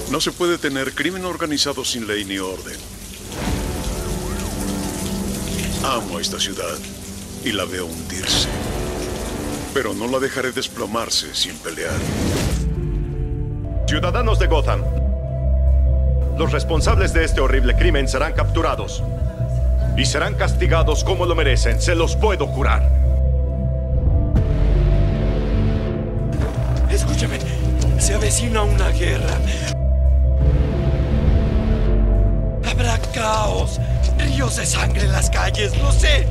No se puede tener crimen organizado sin ley ni orden. Amo a esta ciudad y la veo hundirse. Pero no la dejaré desplomarse sin pelear. Ciudadanos de Gotham, los responsables de este horrible crimen serán capturados y serán castigados como lo merecen, se los puedo jurar. Escúchame, se avecina una guerra. Habrá caos, ríos de sangre en las calles, lo sé.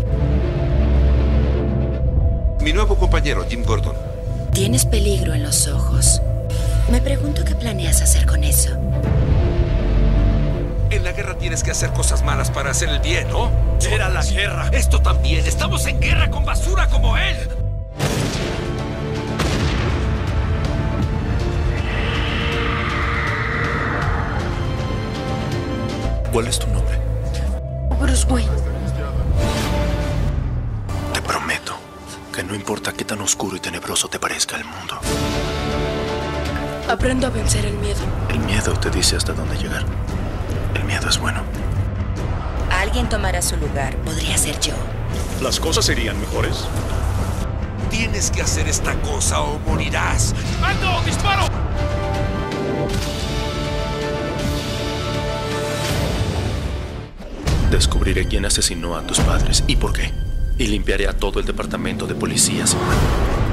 Mi nuevo compañero, Jim Gordon. Tienes peligro en los ojos. Me pregunto qué planeas hacer con eso. En la guerra tienes que hacer cosas malas para hacer el bien, ¿no? Era la guerra. Esto también. Estamos en guerra con basura como él. ¿Cuál es tu nombre? Bruce Wayne. Te prometo que no importa qué tan oscuro y tenebroso te parezca el mundo. Aprendo a vencer el miedo. El miedo te dice hasta dónde llegar. El miedo es bueno. Alguien tomará su lugar. Podría ser yo. ¿Las cosas serían mejores? Tienes que hacer esta cosa o morirás. ¡Ando! ¡Disparo! Descubriré quién asesinó a tus padres y por qué. Y limpiaré a todo el departamento de policía sin mano.